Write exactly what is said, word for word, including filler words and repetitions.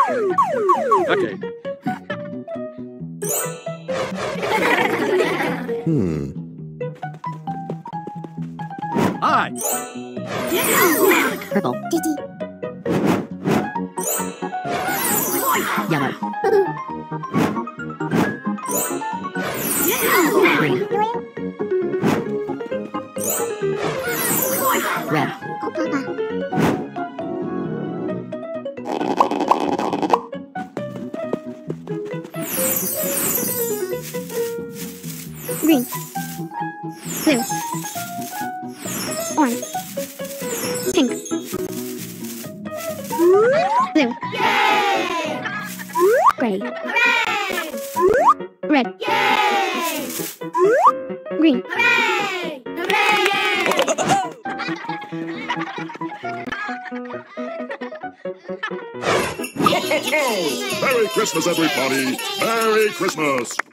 Okay. Hmm. Hi. Purple. Yellow. Green. Red. Green. Blue. Orange. Pink. Blue. Gray. Red. Green. Merry Christmas, everybody! Merry Christmas!